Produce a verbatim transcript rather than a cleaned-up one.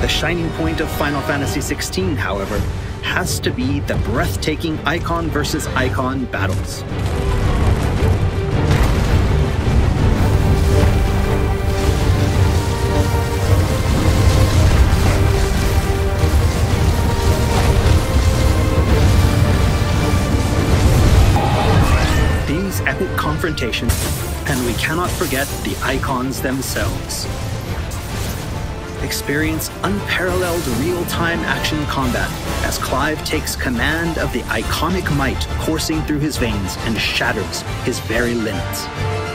The shining point of Final Fantasy sixteen, however, has to be the breathtaking Eikon versus Eikon battles. These epic confrontations, and we cannot forget the Eikons themselves. Experience unparalleled real-time action combat as Clive takes command of the iconic might coursing through his veins and shatters his very limits.